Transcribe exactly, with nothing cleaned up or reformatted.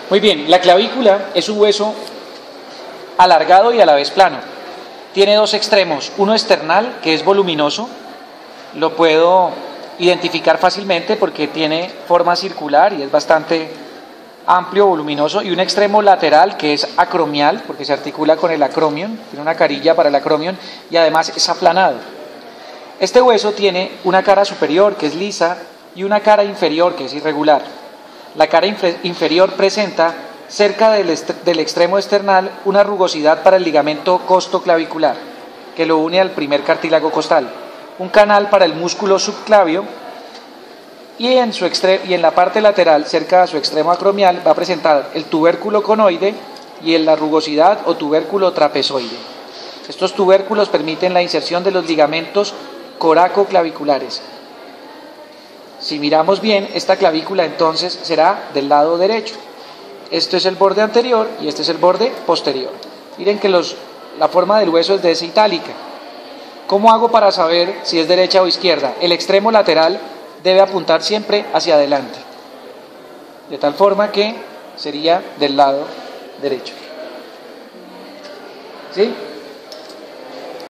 Muy bien, la clavícula es un hueso alargado y a la vez plano. Tiene dos extremos, uno external, que es voluminoso, lo puedo identificar fácilmente porque tiene forma circular y es bastante amplio, voluminoso, y un extremo lateral que es acromial, porque se articula con el acromion, tiene una carilla para el acromion y además es aplanado. Este hueso tiene una cara superior que es lisa y una cara inferior que es irregular. La cara inferior presenta cerca del, del extremo external una rugosidad para el ligamento costoclavicular, que lo une al primer cartílago costal, un canal para el músculo subclavio, y en, su extre y en la parte lateral, cerca de su extremo acromial, va a presentar el tubérculo conoide y en la rugosidad o tubérculo trapezoide. Estos tubérculos permiten la inserción de los ligamentos coracoclaviculares. Si miramos bien, esta clavícula entonces será del lado derecho. Este es el borde anterior y este es el borde posterior. Miren que los, la forma del hueso es de esa itálica. ¿Cómo hago para saber si es derecha o izquierda? El extremo lateral debe apuntar siempre hacia adelante, de tal forma que sería del lado derecho. ¿Sí?